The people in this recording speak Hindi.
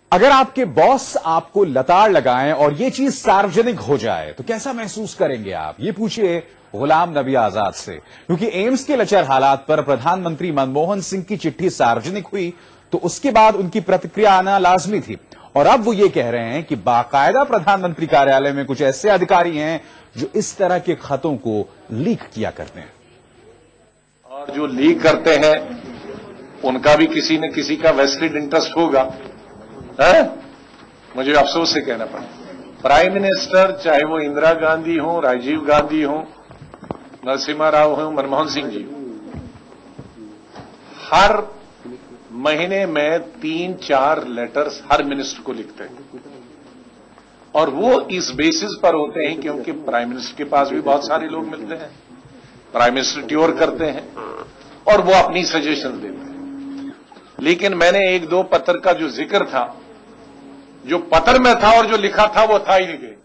अगर आपके बॉस आपको लताड़ लगाएं और ये चीज सार्वजनिक हो जाए तो कैसा महसूस करेंगे आप? ये पूछिए गुलाम नबी आजाद से, क्योंकि एम्स के लचर हालात पर प्रधानमंत्री मनमोहन सिंह की चिट्ठी सार्वजनिक हुई तो उसके बाद उनकी प्रतिक्रिया आना लाजमी थी। और अब वो ये कह रहे हैं कि बाकायदा प्रधानमंत्री कार्यालय में कुछ ऐसे अधिकारी हैं जो इस तरह के खतों को लीक किया करते हैं। और जो लीक करते हैं उनका भी किसी न किसी का वेस्टेड इंटरेस्ट होगा। है? मुझे अफसोस से कहना पड़ा, प्राइम मिनिस्टर चाहे वो इंदिरा गांधी हो, राजीव गांधी हो, नरसिम्हा राव हो, मनमोहन सिंह जी हो, हर महीने में 3-4 लेटर्स हर मिनिस्टर को लिखते हैं। और वो इस बेसिस पर होते हैं क्योंकि प्राइम मिनिस्टर के पास भी बहुत सारे लोग मिलते हैं, प्राइम मिनिस्टर ट्योर करते हैं और वो अपनी सजेशन देते हैं। लेकिन मैंने 1-2 पत्र का जो जिक्र था, जो पत्र में था और जो लिखा था वो था ही नहीं।